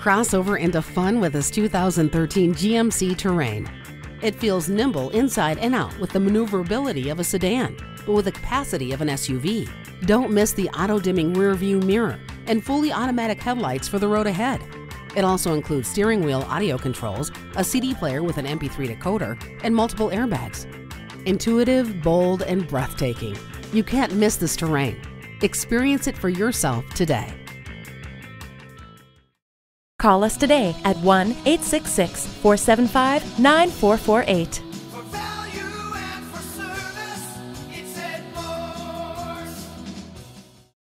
crossover into fun with this 2013 GMC Terrain. It feels nimble inside and out with the maneuverability of a sedan, but with the capacity of an SUV. Don't miss the auto-dimming rear-view mirror and fully automatic headlights for the road ahead. It also includes steering wheel audio controls, a CD player with an MP3 decoder, and multiple airbags. Intuitive, bold, and breathtaking. You can't miss this Terrain. Experience it for yourself today. Call us today at 1-866-475-9448.